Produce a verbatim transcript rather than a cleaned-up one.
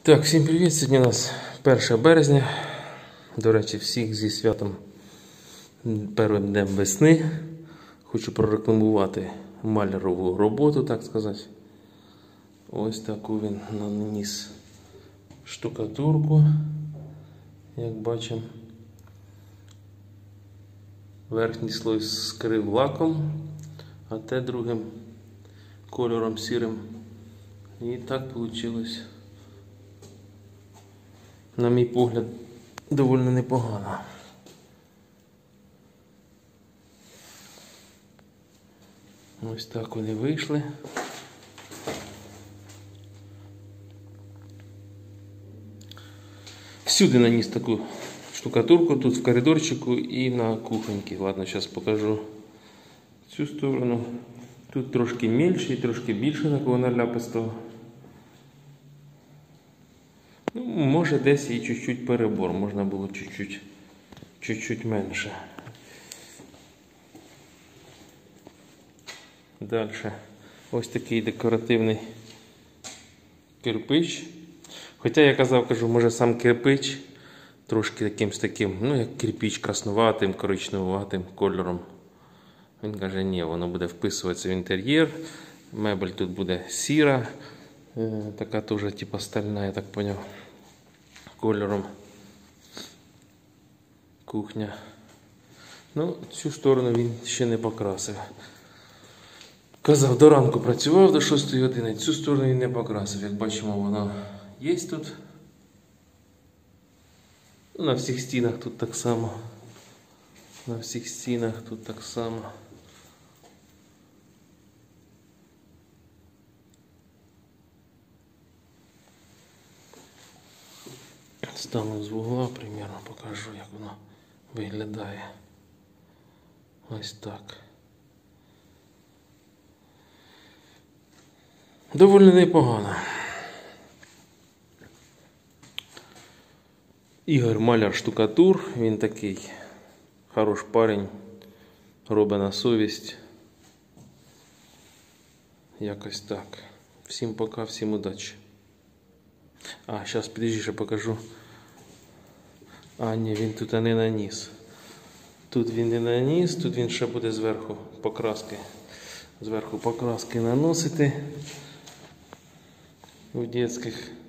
Так, всім привіт! Сьогодні у нас перше березня. До речі, всіх зі святом першим днем весни. Хочу прорекламувати малярову роботу, так сказати. Ось таку він наніс штукатурку, як бачимо. Верхній слой скрив лаком, а те другим кольором сірим. І так вийшло. На мій погляд, доволі непогано. Ось так вони вийшли. Всюди наніс таку штукатурку, тут в коридорчику і на кухоньці. Ладно, зараз покажу цю сторону. Тут трошки менше і трошки більше такого наляпистого. Ну, може десь і чуть-чуть перебор, можна було чуть-чуть чуть-чуть менше. Далі ось такий декоративний кирпич. Хоча я казав, кажу, може сам кирпич трошки якимсь таким, ну як кирпич краснуватим, коричневуватим кольором. Він каже, ні, воно буде вписуватися в інтер'єр. Мебель тут буде сіра, така теж типу стальна, я так поняв, кольором. Кухня. Ну, цю сторону він ще не покрасив. Казав, до ранку працював до шостої години, цю сторону він не покрасив. Як бачимо, воно є тут. На всіх стінах тут так само. На всіх стінах тут так само. Стану з вугла, примерно покажу, як воно виглядає. Ось так. Доволі непогано. Ігор Маляр штукатур, він такий хороший парень, робить на совість. Якось так. Всім пока, всім удачі. А, зараз підожди, ще покажу. А, ні, він тут не наніс. Тут він не наніс, тут він ще буде зверху покраски. Зверху покраски наносити у дитячих